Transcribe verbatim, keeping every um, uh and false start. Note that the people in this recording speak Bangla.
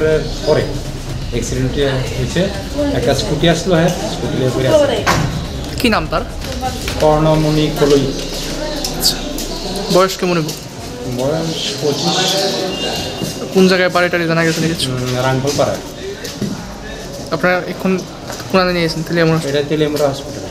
দুপুরের পরে অ্যাক্সিডেন্ট হয়েছে। একটা স্কুটি আসলো, হ্যাঁ স্কুটি করে আসে। কি নাম তার? কর্ণমণি কলই। বয়স কেমন? বয়স পঁচিশ। কোন জায়গায় বাড়ি টাড়ি জানা গেছে কিছু? রাঙ্গল পাড়ায়। আপনারা এখন কোন নিয়ে গেছেন? তেলিয়ামুড়া? এটা তেলিয়ামুড়া হসপিটাল।